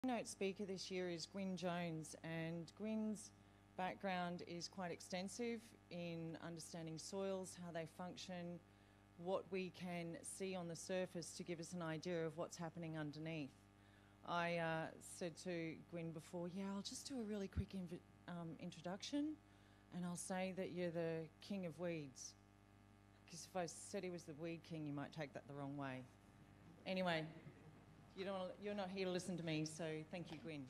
Keynote speaker this year is Gwyn Jones, and Gwyn's background is quite extensive in understanding soils, how they function, what we can see on the surface to give us an idea of what's happening underneath. I said to Gwyn before, yeah, I'll just do a really quick introduction, and I'll say that you're the king of weeds. Because if I said he was the weed king, you might take that the wrong way. Anyway, you're not here to listen to me, so thank you, Gwyn.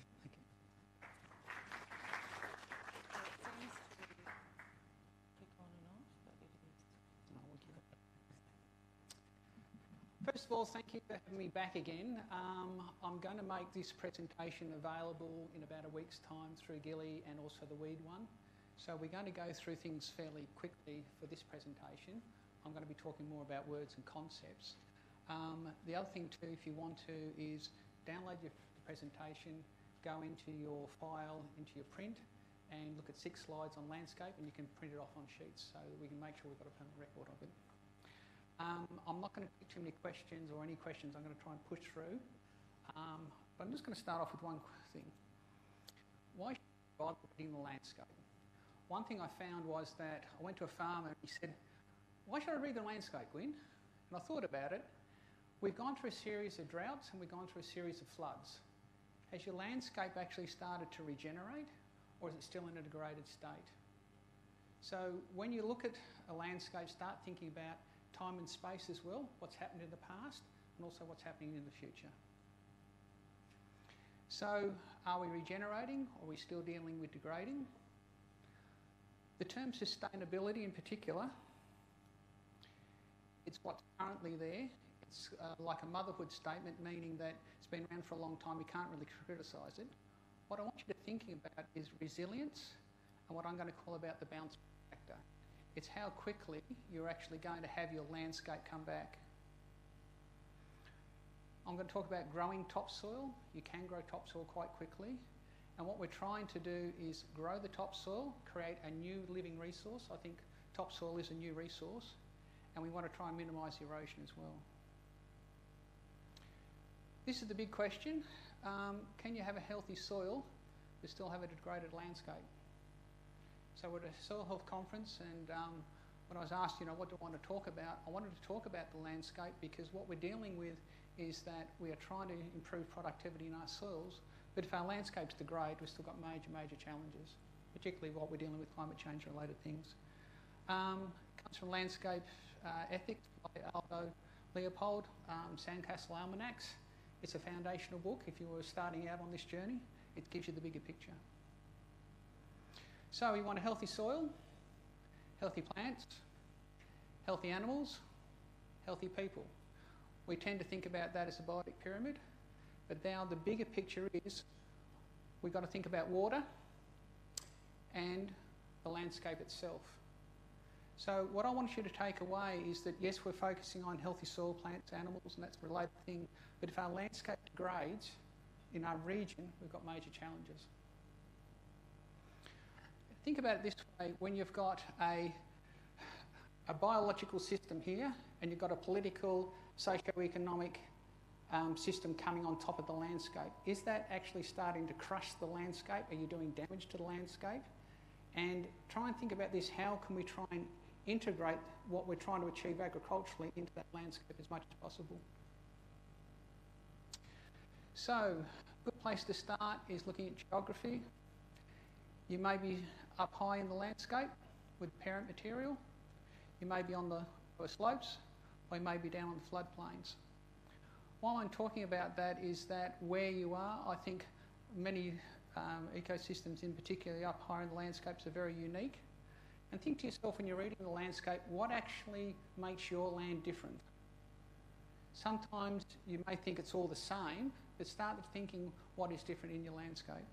First of all, thank you for having me back again. I'm going to make this presentation available in about a week's time through Gilly and also the weed one. So we're going to go through things fairly quickly for this presentation. I'm going to be talking more about words and concepts. The other thing too, if you want to, is download your presentation, go into your file, into your print, and look at 6 slides on landscape, and you can print it off on sheets so that we can make sure we've got a permanent record of it. I'm not going to pick too many questions or any questions I'm going to try and push through, but I'm just going to start off with one thing. Why should you bother reading the landscape? One thing I found was that I went to a farmer and he said, "Why should I read the landscape, Gwyn?" And I thought about it. We've gone through a series of droughts and we've gone through a series of floods. Has your landscape actually started to regenerate, or is it still in a degraded state? So when you look at a landscape, start thinking about time and space as well, what's happened in the past and also what's happening in the future. So are we regenerating, or are we still dealing with degrading? The term sustainability in particular, it's what's currently there. It's like a motherhood statement, meaning that it's been around for a long time, we can't really criticise it. What I want you to think about is resilience and what I'm going to call about the bounce factor. It's how quickly you're actually going to have your landscape come back. I'm going to talk about growing topsoil. You can grow topsoil quite quickly. And what we're trying to do is grow the topsoil, create a new living resource. I think topsoil is a new resource. And we want to try and minimise erosion as well. This is the big question. Can you have a healthy soil but still have a degraded landscape? So we're at a soil health conference, and when I was asked, what do I want to talk about? I wanted to talk about the landscape because what we're dealing with is that we are trying to improve productivity in our soils, but if our landscapes degrade, we've still got major challenges, particularly what we're dealing with climate change related things. Comes from Landscape Ethics by Aldo Leopold, Sandcastle Almanacs. It's a foundational book if you were starting out on this journey. It gives you the bigger picture. So we want a healthy soil, healthy plants, healthy animals, healthy people. We tend to think about that as a biotic pyramid, but now the bigger picture is we've got to think about water and the landscape itself. So what I want you to take away is that yes, we're focusing on healthy soil, plants, animals, and that's a related thing, but if our landscape degrades in our region, we've got major challenges. Think about it this way: when you've got a biological system here and you've got a political, socio-economic system coming on top of the landscape, is that actually starting to crush the landscape? Are you doing damage to the landscape? And try and think about this: how can we try and integrate what we're trying to achieve agriculturally into that landscape as much as possible? So, a good place to start is looking at geography. You may be up high in the landscape with parent material. You may be on the lower slopes, or you may be down on the floodplains. While I'm talking about that is that where you are, I think many ecosystems in particular up higher in the landscapes are very unique. And think to yourself when you're reading the landscape, what actually makes your land different? Sometimes you may think it's all the same, but start thinking what is different in your landscape.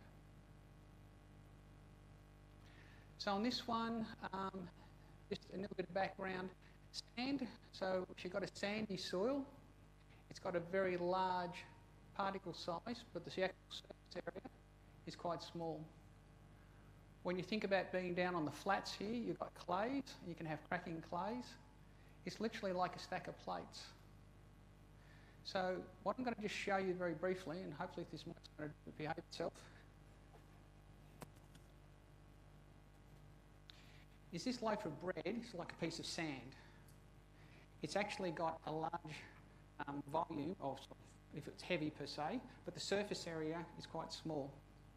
So on this one, just a little bit of background. Sand, so if you've got a sandy soil, it's got a very large particle size, but the actual surface area is quite small. When you think about being down on the flats here, you've got clays, you can have cracking clays. It's literally like a stack of plates. So what I'm going to just show you very briefly, and hopefully this mic's going to behave itself, is this loaf of bread is like a piece of sand. It's actually got a large volume, or sort of, if it's heavy per se, but the surface area is quite small.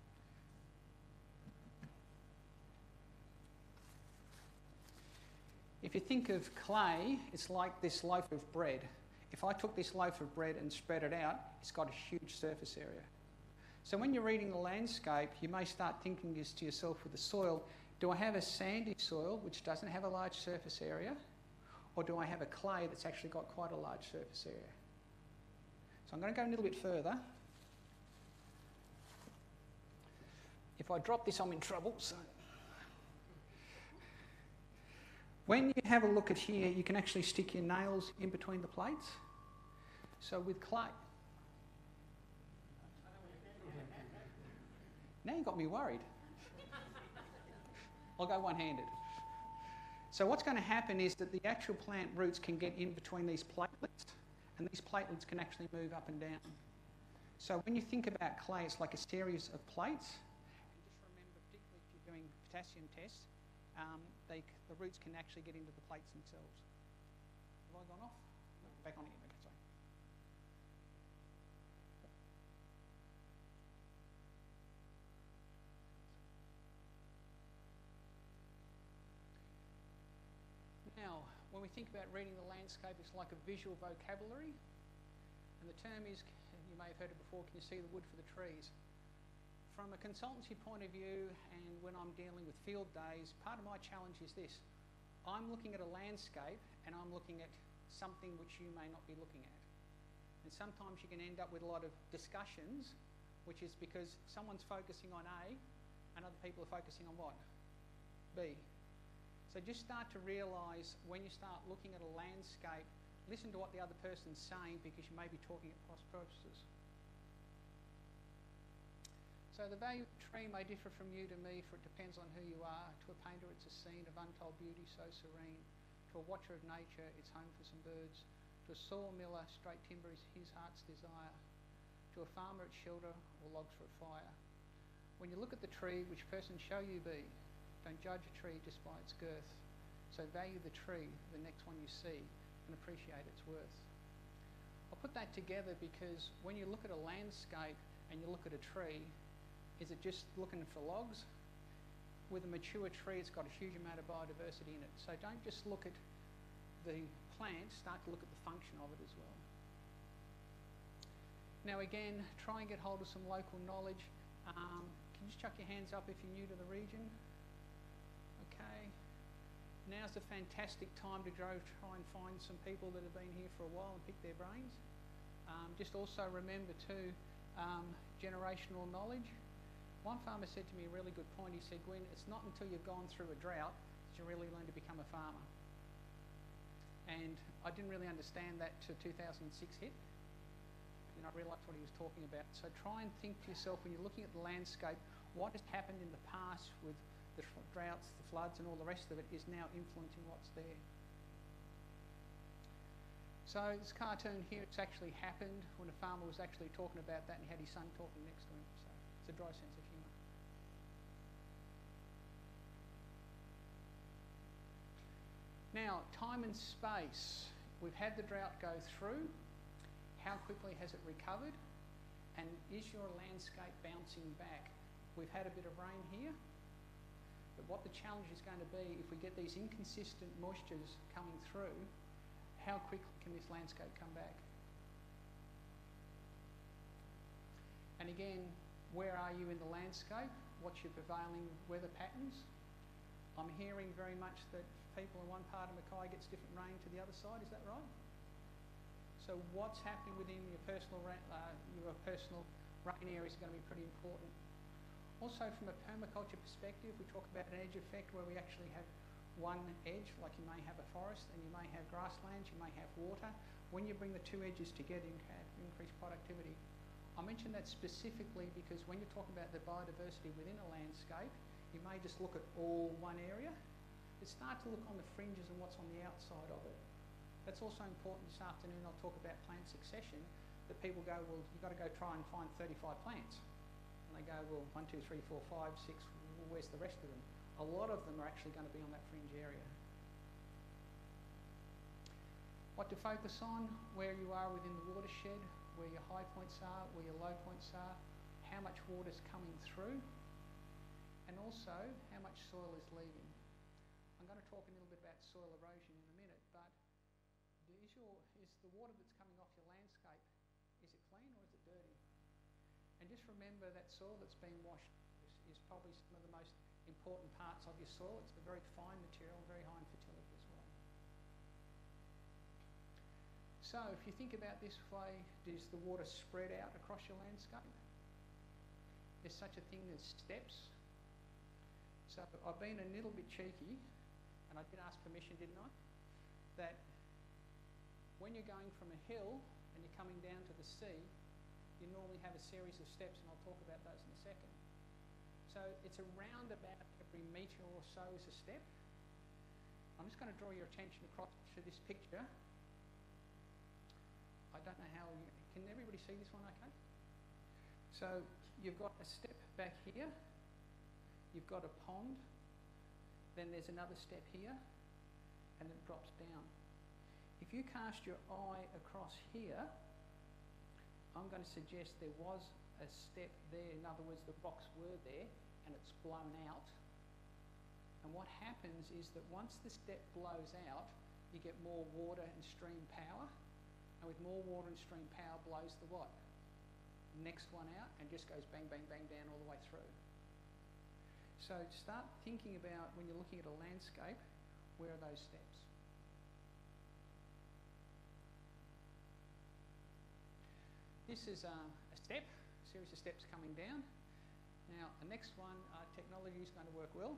If you think of clay, it's like this loaf of bread. If I took this loaf of bread and spread it out, it's got a huge surface area. So when you're reading the landscape, you may start thinking this to yourself with the soil, do I have a sandy soil which doesn't have a large surface area, or do I have a clay that's actually got quite a large surface area? So I'm going to go a little bit further. If I drop this, I'm in trouble. So when you have a look at here, you can actually stick your nails in between the plates. So with clay, now you got me worried. I'll go one-handed. So what's going to happen is that the actual plant roots can get in between these platelets, and these platelets can actually move up and down. So when you think about clay, it's like a series of plates. And just remember, particularly if you're doing potassium tests, the roots can actually get into the plates themselves. Have I gone off? No, back on again. Okay, sorry. Now, when we think about reading the landscape, it's like a visual vocabulary. And the term is, you may have heard it before, can you see the wood for the trees? From a consultancy point of view, and when I'm dealing with field days, part of my challenge is this. I'm looking at a landscape and I'm looking at something which you may not be looking at. And sometimes you can end up with a lot of discussions, which is because someone's focusing on A and other people are focusing on what? B. So just start to realise when you start looking at a landscape, listen to what the other person's saying, because you may be talking at cross purposes. So the value of a tree may differ from you to me, for it depends on who you are. To a painter, it's a scene of untold beauty so serene. To a watcher of nature, it's home for some birds. To a sawmiller, straight timber is his heart's desire. To a farmer, it's shelter or logs for a fire. When you look at the tree, which person shall you be? Don't judge a tree just by its girth. So value the tree, the next one you see, and appreciate its worth. I'll put that together because when you look at a landscape and you look at a tree, is it just looking for logs? With a mature tree, it's got a huge amount of biodiversity in it. So don't just look at the plant, start to look at the function of it as well. Now again, try and get hold of some local knowledge. Can you just chuck your hands up if you're new to the region? Okay. Now's a fantastic time to go try and find some people that have been here for a while and pick their brains. Just also remember too, generational knowledge. One farmer said to me a really good point. He said, Gwyn, it's not until you've gone through a drought that you really learn to become a farmer. And I didn't really understand that till 2006 hit. And I realised what he was talking about. So try and think to yourself, when you're looking at the landscape, what has happened in the past with the droughts, the floods and all the rest of it is now influencing what's there. So this cartoon here, it's actually happened when a farmer was actually talking about that and he had his son talking next to him. So it's a dry sense of humour. Now, time and space. We've had the drought go through. How quickly has it recovered? And is your landscape bouncing back? We've had a bit of rain here, but what the challenge is going to be, if we get these inconsistent moistures coming through, how quickly can this landscape come back? And again, where are you in the landscape? What's your prevailing weather patterns? I'm hearing very much that people in one part of Mackay gets different rain to the other side, is that right? So what's happening within your personal rain areas is going to be pretty important. Also from a permaculture perspective, we talk about an edge effect where we actually have one edge, like you may have a forest and you may have grasslands, you may have water. When you bring the two edges together, you can have increased productivity. I mention that specifically because when you're talking about the biodiversity within a landscape, you may just look at all one area, but start to look on the fringes and what's on the outside of it. That's also important this afternoon. I'll talk about plant succession, that people go, well, you've got to go try and find 35 plants. And they go, well, 1, 2, 3, 4, 5, 6, well, where's the rest of them? A lot of them are actually going to be on that fringe area. What to focus on, where you are within the watershed, where your high points are, where your low points are, how much water is coming through, and also how much soil is leaving. I'm going to talk a little bit about soil erosion in a minute, but is the water that's coming off your landscape, is it clean or is it dirty? And just remember that soil that's being washed is probably some of the most important parts of your soil. It's a very fine material, very high in fertility as well. So if you think about this way, does the water spread out across your landscape? There's such a thing as steps. So I've been a little bit cheeky, and I did ask permission, didn't I? That when you're going from a hill and you're coming down to the sea, you normally have a series of steps, and I'll talk about those in a second. So it's around about every metre or so is a step. I'm just going to draw your attention across to this picture. I don't know how, can everybody see this one okay? So you've got a step back here, you've got a pond, then there's another step here, and it drops down. If you cast your eye across here, I'm going to suggest there was a step there. In other words, the rocks were there and it's blown out. And what happens is that once the step blows out, you get more water and stream power. And with more water and stream power blows the what? Next one out and just goes bang, bang, bang down all the way through. So start thinking about, when you're looking at a landscape, where are those steps? This is a step, a series of steps coming down. Now, the next one, technology is going to work well.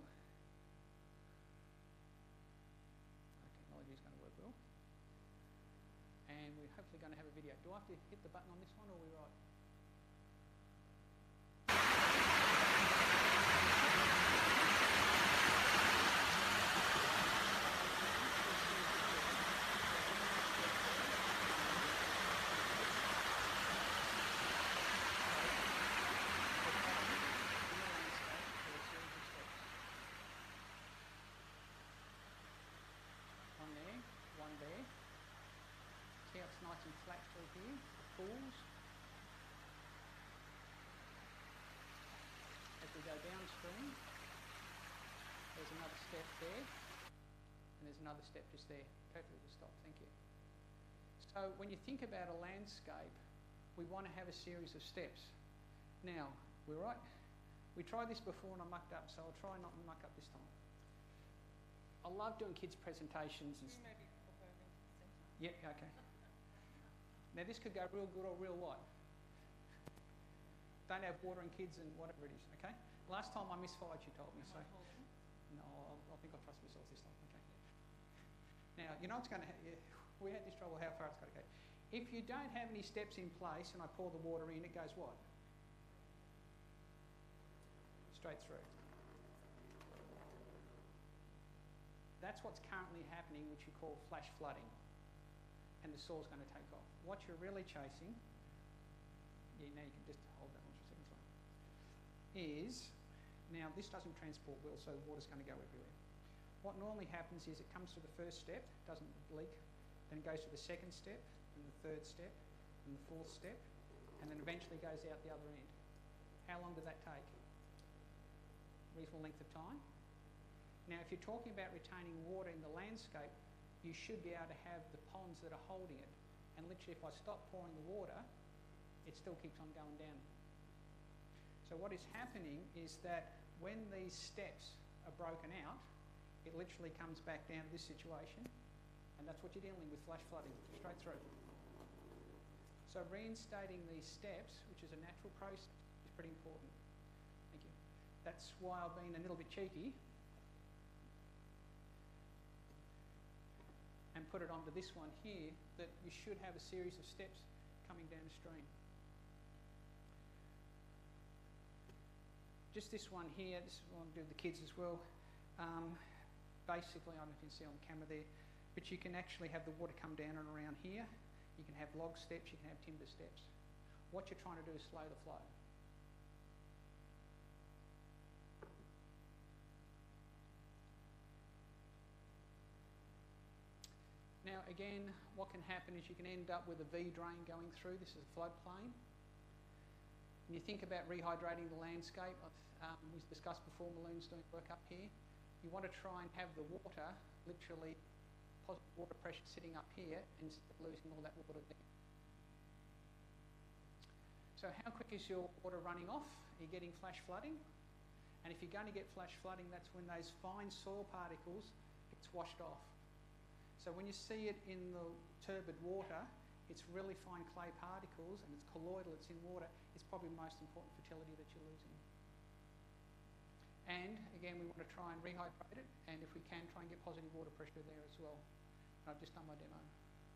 Technology is going to work well. And we're hopefully going to have a video. Do I have to hit the button on this one, or are we right? Nice and flat through here, the pools. As we go downstream, there's another step there, and there's another step just there. Perfectly stopped, thank you. So when you think about a landscape, we want to have a series of steps. Now, we're right. We tried this before and I mucked up, so I'll try not to muck up this time. I love doing kids' presentations. And maybe pop over into the centre. Yep, okay. Now this could go real good or real what? Don't have water and kids and whatever it is, okay? Last time I misfired, she told me, so... No, I think I'll trust myself this time, okay? Now, you know what's going to happen? We had this trouble, how far it's got to go. If you don't have any steps in place and I pour the water in, it goes what? Straight through. That's what's currently happening, which you call flash flooding. And the soil's going to take off. What you're really chasing, now you can just hold that one for a second, sorry, is, now this doesn't transport well, so the water's going to go everywhere. What normally happens is it comes to the first step, doesn't leak, then it goes to the second step, and the third step, and the fourth step, and then eventually goes out the other end. How long does that take? Reasonable length of time. Now, if you're talking about retaining water in the landscape, you should be able to have the ponds that are holding it. And literally, if I stop pouring the water, it still keeps on going down. So what is happening is that when these steps are broken out, it literally comes back down to this situation, and that's what you're dealing with, flash flooding, straight through. So reinstating these steps, which is a natural process, is pretty important. Thank you. That's why I've been a little bit cheeky and put it onto this one here, that you should have a series of steps coming downstream. Just this one here, this is what I'll do with the kids as well. Basically, I don't know if you can see on camera there, but you can actually have the water come down and around here. You can have log steps, you can have timber steps. What you're trying to do is slow the flow. Now again, what can happen is you can end up with a V drain going through. This is a floodplain. When you think about rehydrating the landscape, we've discussed before, Maloon's doing work up here. You want to try and have the water, literally positive water pressure sitting up here instead of losing all that water there. So how quick is your water running off? Are you getting flash flooding? And if you're going to get flash flooding, that's when those fine soil particles gets washed off. So when you see it in the turbid water, it's really fine clay particles and it's colloidal, it's in water. It's probably the most important fertility that you're losing. And again, we want to try and rehydrate it, and if we can, try and get positive water pressure there as well. And I've just done my demo.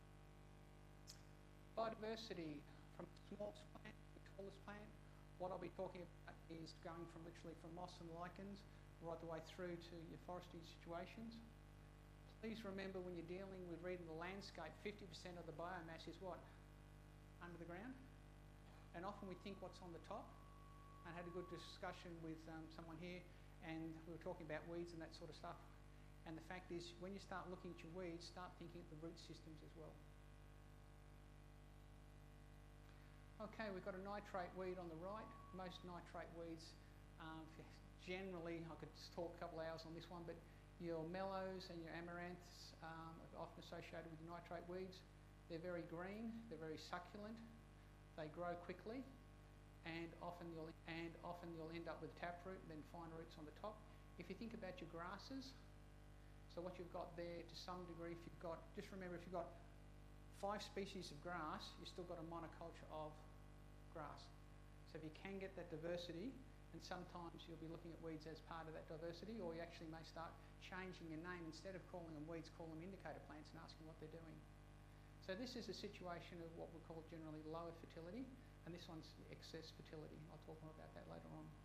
Biodiversity, from the smallest plant to the tallest plant. What I'll be talking about is going from literally from moss and lichens right the way through to your forestry situations. Please remember, when you're dealing with reading the landscape, 50% of the biomass is what? Under the ground. And often we think what's on the top. I had a good discussion with someone here, and we were talking about weeds and that sort of stuff. And the fact is, when you start looking at your weeds, start thinking of the root systems as well. Okay, we've got a nitrate weed on the right. Most nitrate weeds, generally, I could just talk a couple of hours on this one, but your mallows and your amaranths are often associated with nitrate weeds. They're very green, they're very succulent, they grow quickly, and often you'll end up with taproot and then fine roots on the top. If you think about your grasses, so what you've got there to some degree, if you've got, just remember, if you've got 5 species of grass, you've still got a monoculture of grass. So if you can get that diversity, and sometimes you'll be looking at weeds as part of that diversity, or you actually may start changing your name. Instead of calling them weeds, call them indicator plants and asking what they're doing. So this is a situation of what we call generally lower fertility, and this one's excess fertility. I'll talk more about that later on.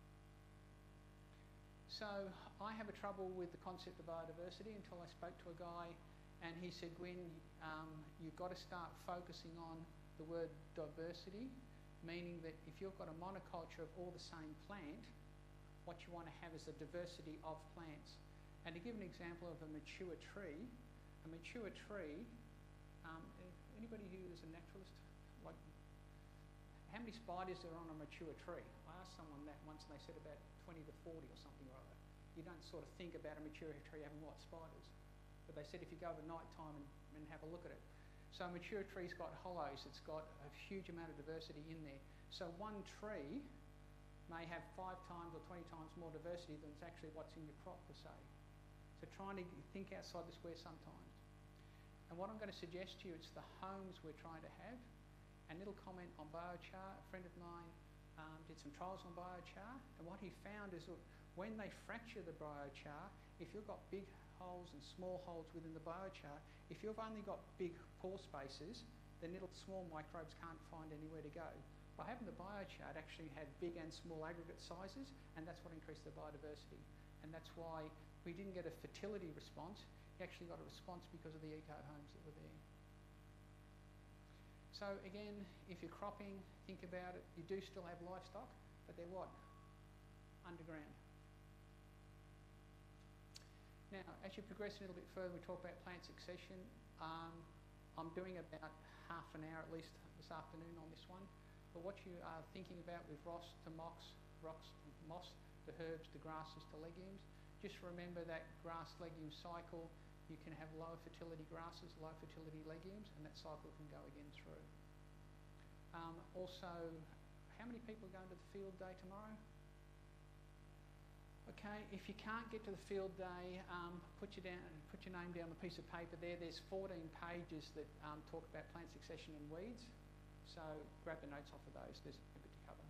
So I have a trouble with the concept of biodiversity until I spoke to a guy, and he said, Gwyn, you've got to start focusing on the word diversity, meaning that if you've got a monoculture of all the same plant, what you want to have is a diversity of plants. And to give an example of a mature tree, anybody who is a naturalist, like, how many spiders are on a mature tree? I asked someone that once and they said about 20 to 40 or something or other. You don't sort of think about a mature tree having what, spiders? But they said if you go over night time and have a look at it. So a mature tree's got hollows, it's got a huge amount of diversity in there. So one tree may have 5 times or 20 times more diversity than it's actually what's in your crop per se. So trying to think outside the square sometimes. And what I'm going to suggest to you, it's the homes we're trying to have. And little comment on biochar. A friend of mine did some trials on biochar, and what he found is that when they fracture the biochar, if you've got big holes and small holes within the biochar, if you've only got big pore spaces, then little small microbes can't find anywhere to go. By having the biochar, it actually had big and small aggregate sizes, and that's what increased the biodiversity. And that's why we didn't get a fertility response. You actually got a response because of the eco-homes that were there. So again, if you're cropping, think about it. You do still have livestock, but they're what? Underground. Now, as you progress a little bit further, we talk about plant succession. I'm doing about half an hour at least this afternoon on this one. But what you are thinking about with rocks to moss, to herbs, to grasses, to legumes, just remember that grass legume cycle. You can have lower fertility grasses, low fertility legumes, and that cycle can go again through. Also, how many people are going to the field day tomorrow? Okay, if you can't get to the field day, put your name down on a piece of paper there. There's 14 pages that talk about plant succession and weeds. So grab the notes off of those. There's a bit to cover.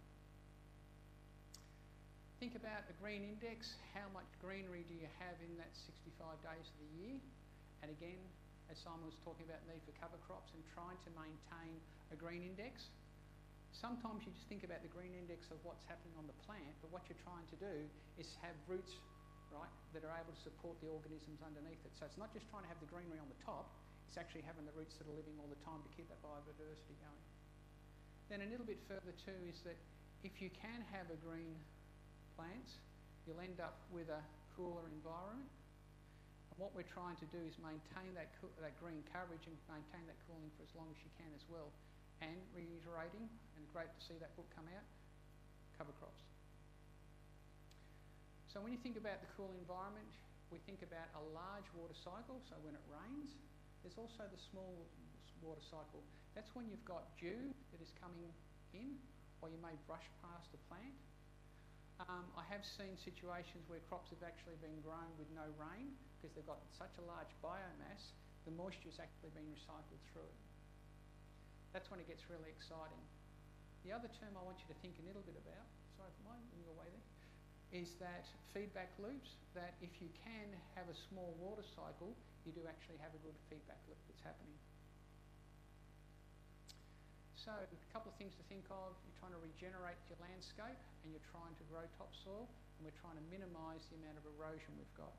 Think about a green index. How much greenery do you have in that 65 days of the year? And again, as Simon was talking about, need for cover crops and trying to maintain a green index. Sometimes you just think about the green index of what's happening on the plant, but what you're trying to do is have roots right, that are able to support the organisms underneath it. So it's not just trying to have the greenery on the top, it's actually having the roots that are living all the time to keep that biodiversity going. Then a little bit further too is that if you can have a green plants, you'll end up with a cooler environment. And what we're trying to do is maintain that green coverage and maintain that cooling for as long as you can as well. And reiterating, and great to see that book come out, cover crops. So when you think about the cool environment, we think about a large water cycle. So when it rains, there's also the small water cycle. That's when you've got dew that is coming in, or you may brush past a plant. I have seen situations where crops have actually been grown with no rain because they've got such a large biomass, the moisture has actually been recycled through it. That's when it gets really exciting. The other term I want you to think a little bit about, sorry for mine, in your way there, is that feedback loops, that if you can have a small water cycle, you do actually have a good feedback loop that's happening. So a couple of things to think of. You're trying to regenerate your landscape and you're trying to grow topsoil, and we're trying to minimise the amount of erosion we've got.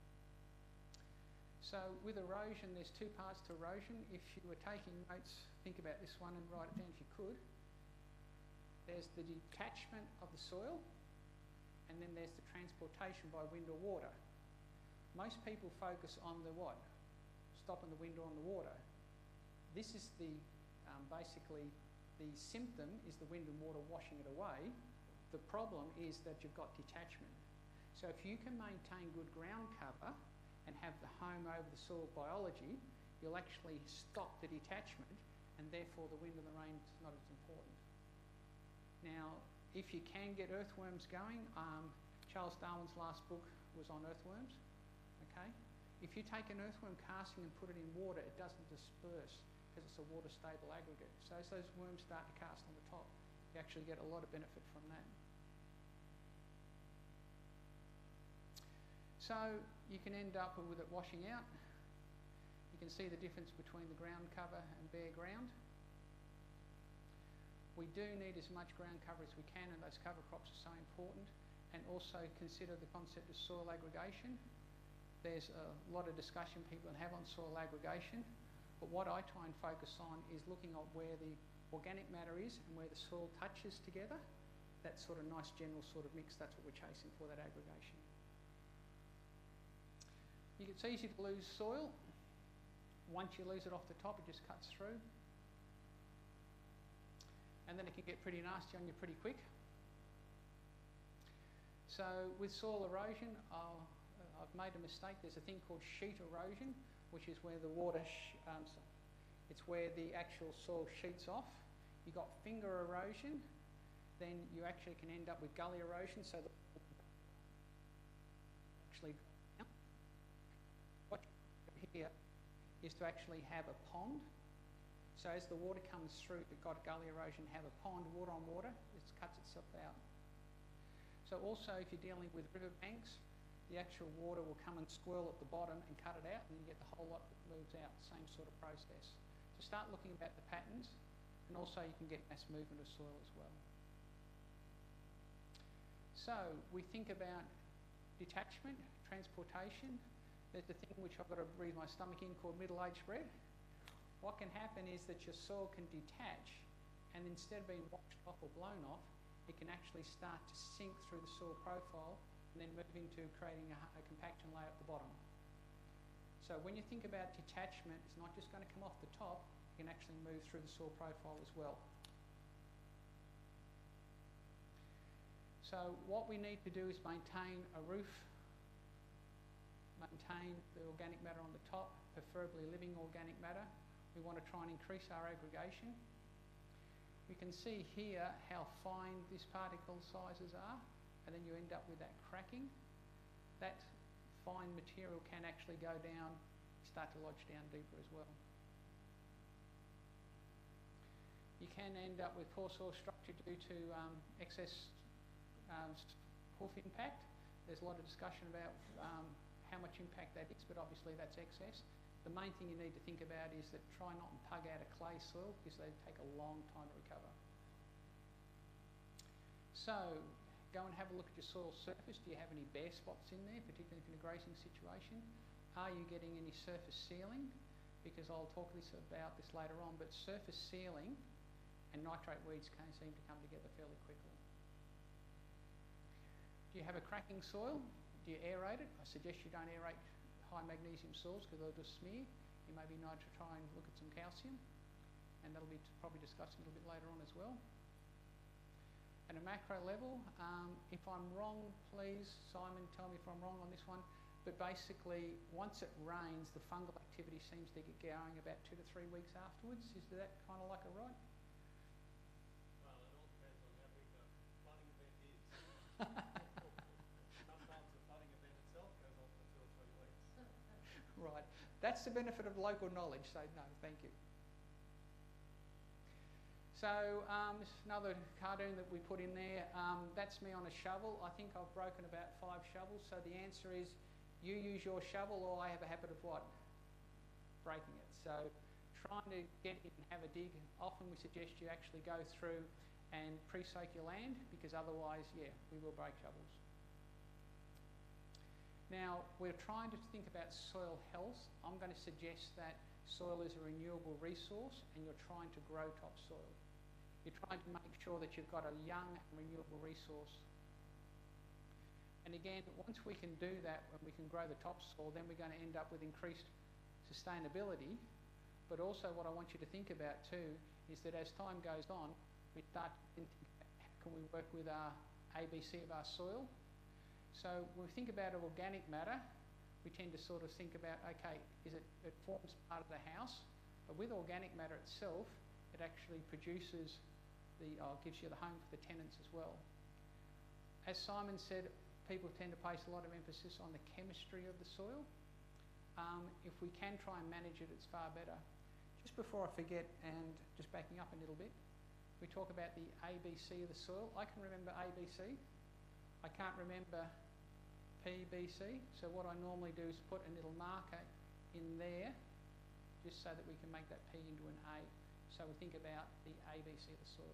So with erosion, there's two parts to erosion. If you were taking notes, think about this one and write it down if you could. There's the detachment of the soil, and then there's the transportation by wind or water. Most people focus on the what? Stopping the wind or on the water. This is the basically the symptom is the wind and water washing it away. The problem is that you've got detachment. So if you can maintain good ground cover and have the home over the soil biology, you'll actually stop the detachment, and therefore the wind and the rain is not as important. Now, if you can get earthworms going, Charles Darwin's last book was on earthworms. Okay, if you take an earthworm casting and put it in water, it doesn't disperse because it's a water-stable aggregate. So as those worms start to cast on the top, you actually get a lot of benefit from that. So you can end up with it washing out. You can see the difference between the ground cover and bare ground. We do need as much ground cover as we can, and those cover crops are so important. And also consider the concept of soil aggregation. There's a lot of discussion people have on soil aggregation, but what I try and focus on is looking at where the organic matter is and where the soil touches together. That sort of nice general sort of mix, that's what we're chasing for, that aggregation. It's easy to lose soil. Once you lose it off the top, it just cuts through. And then it can get pretty nasty on you pretty quick. So with soil erosion, I've made a mistake. There's a thing called sheet erosion, which is where the water, it's where the actual soil sheets off. You've got finger erosion, then you actually can end up with gully erosion, so the actually what here is to actually have a pond. So as the water comes through, you've got gully erosion, have a pond, water on water, it cuts itself out. So also if you're dealing with river banks, the actual water will come and swirl at the bottom and cut it out, and then you get the whole lot that moves out, same sort of process. So start looking at the patterns, and also you can get mass movement of soil as well. So we think about detachment, transportation. There's the thing which I've got to breathe my stomach in called middle-aged bread. What can happen is that your soil can detach, and instead of being washed off or blown off, it can actually start to sink through the soil profile and then move into creating a compaction layer at the bottom. So when you think about detachment, it's not just going to come off the top, it can actually move through the soil profile as well. So what we need to do is maintain a roof, maintain the organic matter on the top, preferably living organic matter. We want to try and increase our aggregation. We can see here how fine these particle sizes are, and then you end up with that cracking. That fine material can actually go down, start to lodge down deeper as well. You can end up with poor soil structure due to excess hoof impact. There's a lot of discussion about how much impact that is, but obviously that's excess. The main thing you need to think about is that try not to pug out a clay soil because they take a long time to recover. So, Go and have a look at your soil surface. Do you have any bare spots in there, particularly if in a grazing situation? Are you getting any surface sealing? Because I'll talk about this later on, but surface sealing and nitrate weeds can seem to come together fairly quickly. Do you have a cracking soil? Do you aerate it? I suggest you don't aerate high magnesium soils because they'll just smear. You maybe need to try and look at some calcium, and that'll be probably discussed a little bit later on as well. At a macro level, if I'm wrong, please, Simon, tell me if I'm wrong on this one. But basically, once it rains, the fungal activity seems to get going about 2 to 3 weeks afterwards. Is that kind of like a right? Well, it all depends on how big the flooding event is. Sometimes the flooding event itself goes on for 2 or 3 weeks. Right. That's the benefit of local knowledge, so no, thank you. So this is another cartoon that we put in there. That's me on a shovel. I think I've broken about 5 shovels. So the answer is you use your shovel, or I have a habit of what? Breaking it. So trying to get in and have a dig, often we suggest you actually go through and pre-soak your land, because otherwise, yeah, we will break shovels. Now, we're trying to think about soil health. I'm going to suggest that soil is a renewable resource and you're trying to grow topsoil. You're trying to make sure that you've got a young and renewable resource. And again, once we can do that, when we can grow the topsoil, then we're going to end up with increased sustainability. But also what I want you to think about too is that as time goes on, we start to think about how can we work with our ABC of our soil. So when we think about organic matter, we tend to sort of think about, okay, it forms part of the house, but with organic matter itself, it actually produces gives you the home for the tenants as well. As Simon said, people tend to place a lot of emphasis on the chemistry of the soil. If we can try and manage it, it's far better. Just before I forget, and just backing up a little bit, we talk about the ABC of the soil. I can remember ABC. I can't remember PBC. So what I normally do is put a little marker in there, just so that we can make that P into an A. So we think about the ABC of the soil.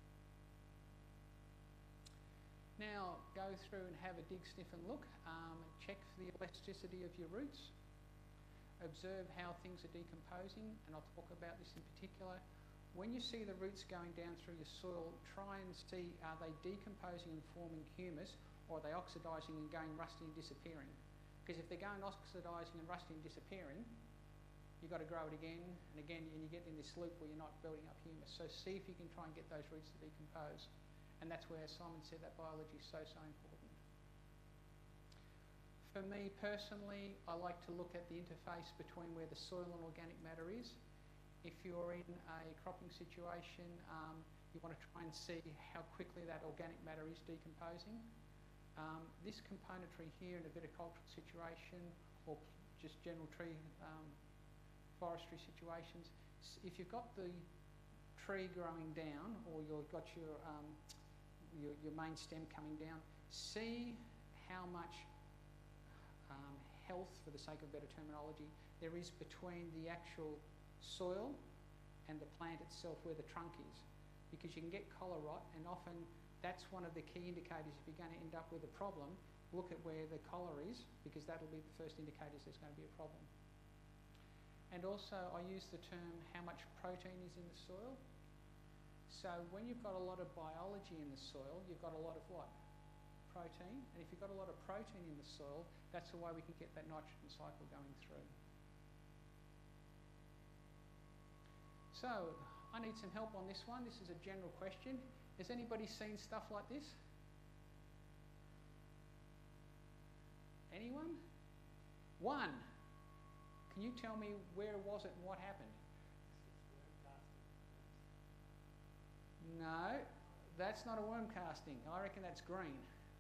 Now, go through and have a dig, sniff and look. Check for the elasticity of your roots. Observe how things are decomposing, and I'll talk about this in particular. When you see the roots going down through your soil, try and see, are they decomposing and forming humus, or are they oxidising and going rusty and disappearing? Because if they're going oxidising and rusty and disappearing, you've got to grow it again and again, and you get in this loop where you're not building up humus. So see if you can try and get those roots to decompose. And that's where Simon said that biology is so important. For me personally, I like to look at the interface between where the soil and organic matter is. If you're in a cropping situation, you want to try and see how quickly that organic matter is decomposing. This componentry here in a viticultural situation, or just general tree forestry situations, if you've got the tree growing down, or you've got your main stem coming down, see how much health, for the sake of better terminology, there is between the actual soil and the plant itself, where the trunk is. Because you can get collar rot, and often that's one of the key indicators. If you're going to end up with a problem, look at where the collar is, because that'll be the first indicators there's going to be a problem. And also, I use the term how much protein is in the soil. So when you've got a lot of biology in the soil, you've got a lot of what? Protein. And if you've got a lot of protein in the soil, that's the way we can get that nitrogen cycle going through. So I need some help on this one. This is a general question. Has anybody seen stuff like this? Anyone? One. Can you tell me where was it and what happened? No, that's not a worm casting. I reckon that's green.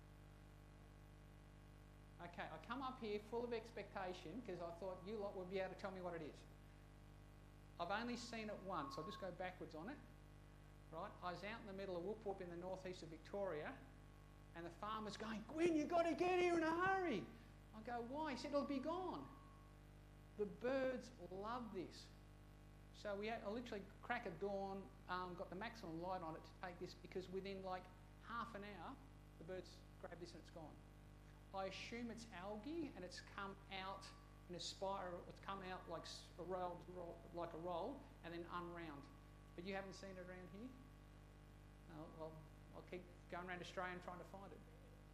Okay, I come up here full of expectation because I thought you lot would be able to tell me what it is. I've only seen it once. I'll just go backwards on it. Right, I was out in the middle of Whoop Whoop in the northeast of Victoria, and the farmer's going, "Gwyn, you've got to get here in a hurry." I go, "Why?" He said, "It'll be gone." The birds love this. So I literally crack of dawn, got the maximum light on it to take this, because within like half an hour, the birds grab this and it's gone. I assume it's algae and it's come out in a spiral, it's come out like a roll and then unwound. But you haven't seen it around here? No, well, I'll keep going around Australia and trying to find it.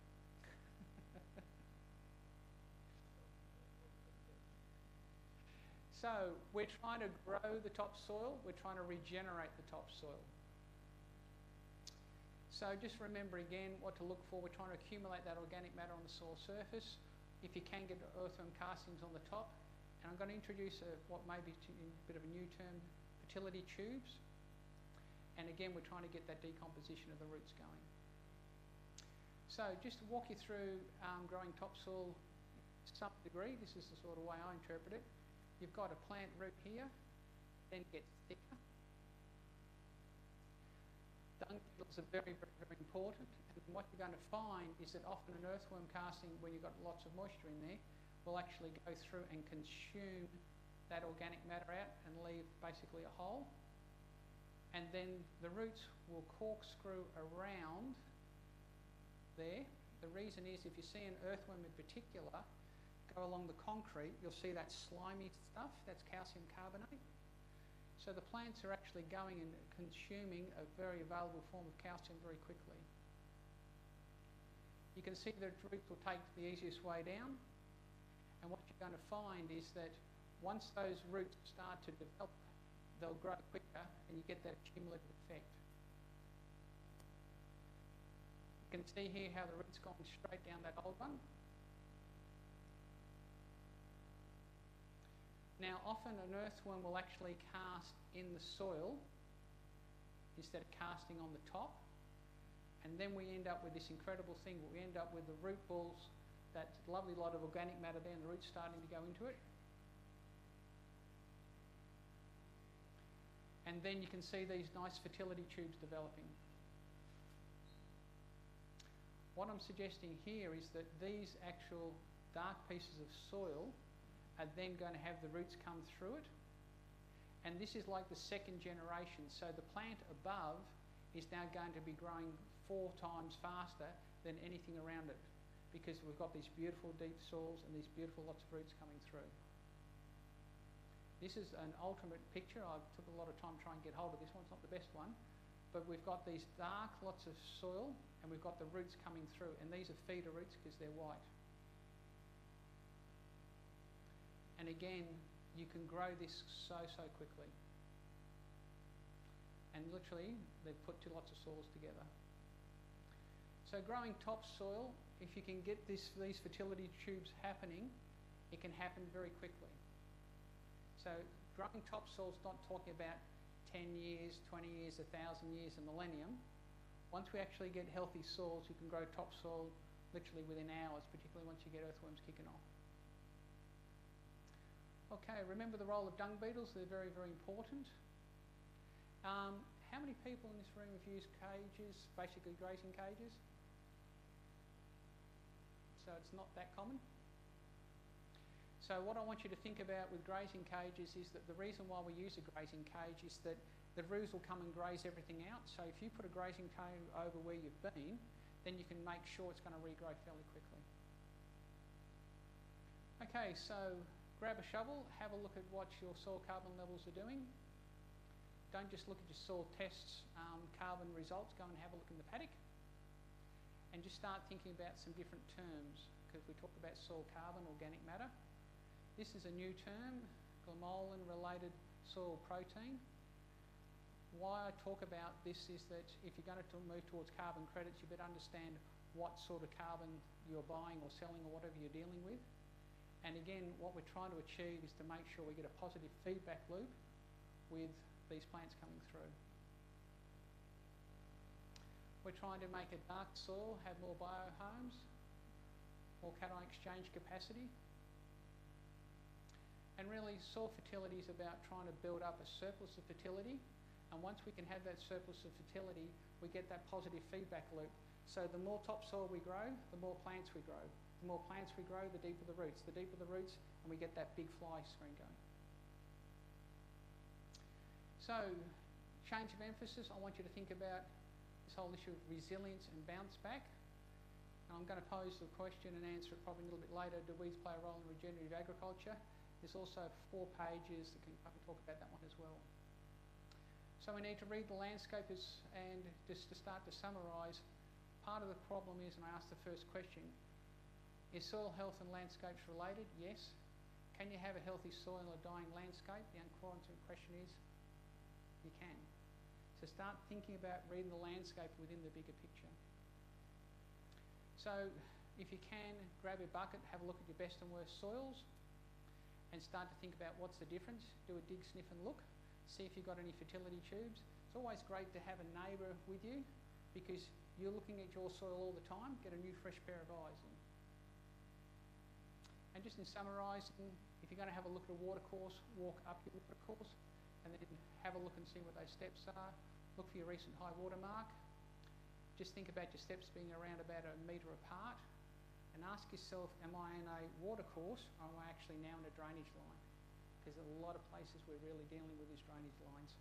So we're trying to grow the topsoil, we're trying to regenerate the topsoil. So just remember again what to look for. We're trying to accumulate that organic matter on the soil surface. If you can get earthworm castings on the top. And I'm going to introduce what may be a bit of a new term, fertility tubes. And again, we're trying to get that decomposition of the roots going. So just to walk you through growing topsoil to some degree, this is the sort of way I interpret it. You've got a plant root here, then it gets thicker. Dung beetles are very, very, very important. And what you're going to find is that often an earthworm casting, when you've got lots of moisture in there, will actually go through and consume that organic matter out and leave basically a hole. And then the roots will corkscrew around there. The reason is if you see an earthworm in particular go along the concrete, you'll see that slimy stuff, that's calcium carbonate. So the plants are actually going and consuming a very available form of calcium very quickly. You can see the roots will take the easiest way down, and what you're going to find is that once those roots start to develop, they'll grow quicker and you get that cumulative effect. You can see here how the root's gone straight down that old one. Now, often an earthworm will actually cast in the soil instead of casting on the top. And then we end up with this incredible thing. We end up with the root balls, that lovely lot of organic matter there, and the roots starting to go into it. And then you can see these nice fertility tubes developing. What I'm suggesting here is that these actual dark pieces of soil are then going to have the roots come through it. And this is like the second generation. So the plant above is now going to be growing 4 times faster than anything around it, because we've got these beautiful deep soils and these beautiful lots of roots coming through. This is an ultimate picture. I took a lot of time trying to get hold of this one. It's not the best one. But we've got these dark lots of soil and we've got the roots coming through. And these are feeder roots because they're white. And again, you can grow this so quickly. And literally, they've put 2 lots of soils together. So growing topsoil, if you can get these fertility tubes happening, it can happen very quickly. So growing topsoil is not talking about 10 years, 20 years, 1,000 years, a millennium. Once we actually get healthy soils, you can grow topsoil literally within hours, particularly once you get earthworms kicking off. Okay, remember the role of dung beetles. They're very, very important. How many people in this room have used cages, basically grazing cages? So it's not that common. So what I want you to think about with grazing cages is that the reason why we use a grazing cage is that the roos will come and graze everything out. So if you put a grazing cage over where you've been, then you can make sure it's going to regrow fairly quickly. Okay, so grab a shovel, have a look at what your soil carbon levels are doing. Don't just look at your soil tests, carbon results, go and have a look in the paddock. And just start thinking about some different terms, because we talked about soil carbon, organic matter. This is a new term, glomalin-related soil protein. Why I talk about this is that if you're going to move towards carbon credits, you better understand what sort of carbon you're buying or selling or whatever you're dealing with. And again, what we're trying to achieve is to make sure we get a positive feedback loop with these plants coming through. We're trying to make a dark soil have more biohomes, more cation exchange capacity. And really, soil fertility is about trying to build up a surplus of fertility. And once we can have that surplus of fertility, we get that positive feedback loop. So the more topsoil we grow, the more plants we grow. The more plants we grow, the deeper the roots. The deeper the roots, and we get that big fly screen going. So, change of emphasis, I want you to think about this whole issue of resilience and bounce back. I'm going to pose the question and answer it probably a little bit later. Do weeds play a role in regenerative agriculture? There's also 4 pages that I can talk about that one as well. So we need to read the landscape and just to start to summarise, part of the problem is, and I asked the first question, is soil health and landscapes related? Yes. Can you have a healthy soil and a dying landscape? The unqualified question is, you can. So start thinking about reading the landscape within the bigger picture. So if you can, grab a bucket, have a look at your best and worst soils and start to think about what's the difference. Do a dig, sniff and look. See if you've got any fertility tubes. It's always great to have a neighbour with you because you're looking at your soil all the time. Get a new fresh pair of eyes. And just in summarising, if you're going to have a look at a water course, walk up your water course and then have a look and see what those steps are. Look for your recent high water mark. Just think about your steps being around about 1 metre apart and ask yourself, am I in a water course or am I actually now in a drainage line? Because a lot of places we're really dealing with these drainage lines.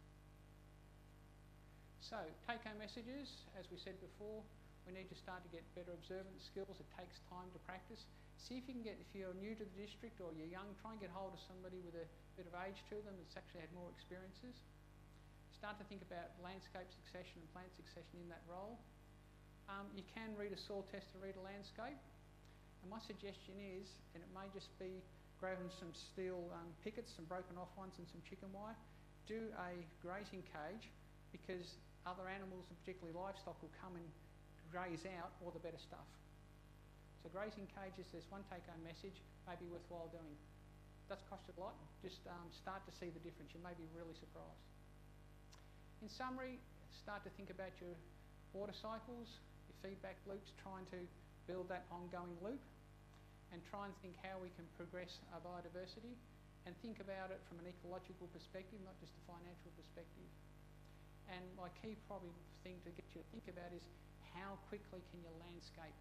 So, take-home messages, as we said before, we need to start to get better observance skills. It takes time to practice. See if you can get, if you're new to the district or you're young, try and get hold of somebody with a bit of age to them that's actually had more experiences. Start to think about landscape succession and plant succession in that role. You can read a soil test and read a landscape. And my suggestion is, and it may just be grabbing some steel pickets, some broken off ones and some chicken wire, do a grazing cage because other animals and particularly livestock will come and graze out all the better stuff. So grazing cages, there's one take-home message, may be worthwhile doing. Does cost a lot, just start to see the difference. You may be really surprised. In summary, start to think about your water cycles, your feedback loops, trying to build that ongoing loop and try and think how we can progress our biodiversity and think about it from an ecological perspective, not just a financial perspective. And my key probably thing to get you to think about is how quickly can your landscape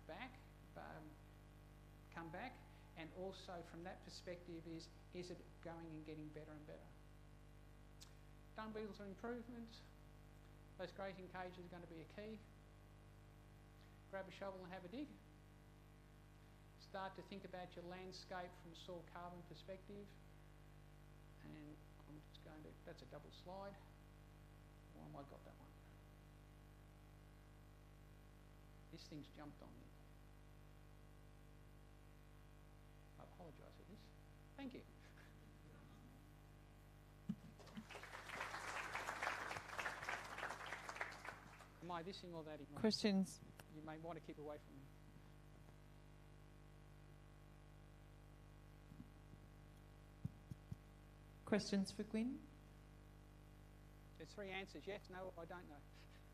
come back, and also from that perspective is it going and getting better and better. Dung beetles are improvements. Those grazing cages are going to be a key. Grab a shovel and have a dig. Start to think about your landscape from a soil carbon perspective. And I'm just going to, that's a double slide. Why have I got that one? This thing's jumped on me. I apologise for this. Thank you. Am I this thing or that? Questions? You may want to keep away from me. Questions for Gwyn? There's 3 answers, yes, no, I don't know.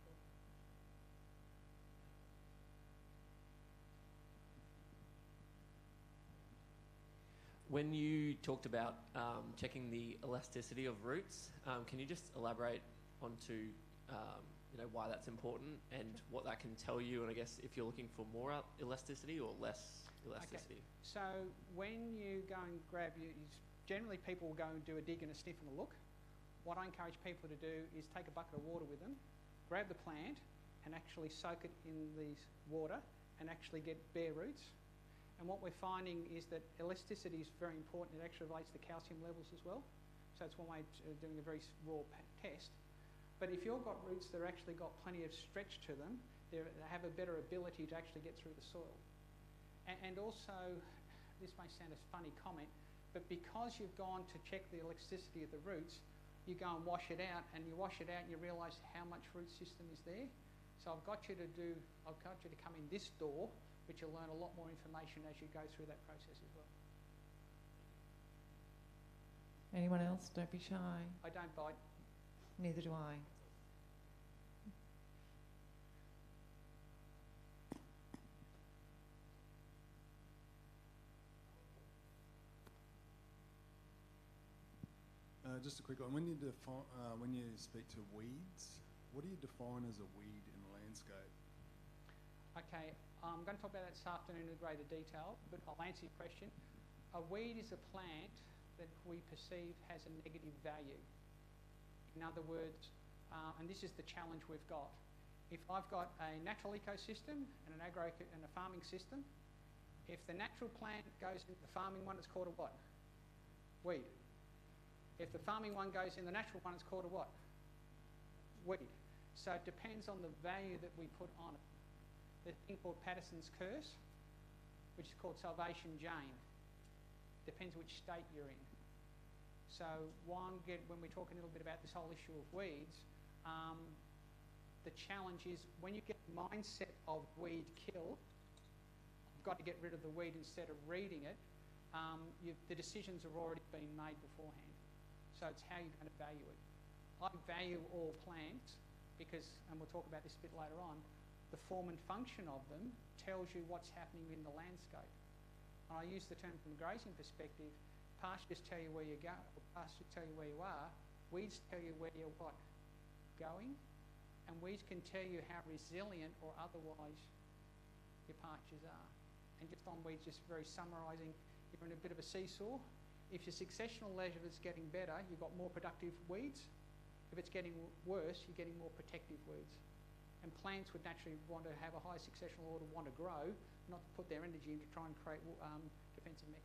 When you talked about checking the elasticity of roots, can you just elaborate onto why that's important and what that can tell you, and I guess if you're looking for more elasticity or less elasticity? Okay. So when you go and grab generally people will go and do a dig and a sniff and a look. What I encourage people to do is take a bucket of water with them, grab the plant and actually soak it in the water and actually get bare roots. And what we're finding is that elasticity is very important. It actually relates to calcium levels as well. So it's one way of doing a very raw test. But if you've got roots that are actually got plenty of stretch to them, they have a better ability to actually get through the soil. And also, this may sound a funny comment, but because you've gone to check the elasticity of the roots, you go and wash it out, and you wash it out and you realise how much root system is there. So I've got you to come in this door, but you'll learn a lot more information as you go through that process as well. Anyone else? Don't be shy. I don't bite. Neither do I. Just a quick one. When you speak to weeds, what do you define as a weed in the landscape? Okay, I'm going to talk about that this afternoon in greater detail, but I'll answer your question. A weed is a plant that we perceive has a negative value. In other words, and this is the challenge we've got, If I've got a natural ecosystem and and a farming system, if the natural plant goes into the farming one, it's called a what? Weed. If the farming one goes in the natural one, it's called a what? Weed. So it depends on the value that we put on it. There's a thing called Patterson's curse, which is called Salvation Jane. Depends which state you're in. So when we're talking a little bit about this whole issue of weeds, the challenge is when you get the mindset of weed kill, I've got to get rid of the weed instead of reading it, the decisions have already been made beforehand. So it's how you're going to value it. I value all plants because, and we'll talk about this a bit later on, the form and function of them tells you what's happening in the landscape. And I use the term from a grazing perspective. Pastures tell you where you go, or pastures tell you where you are. Weeds tell you where you're what? Going. And weeds can tell you how resilient or otherwise your pastures are. And just on weeds, just very summarising, you're in a bit of a seesaw. If your successional level is getting better, you've got more productive weeds. If it's getting worse, you're getting more protective weeds. And plants would naturally want to have a high successional order, want to grow, not to put their energy into try and create defensive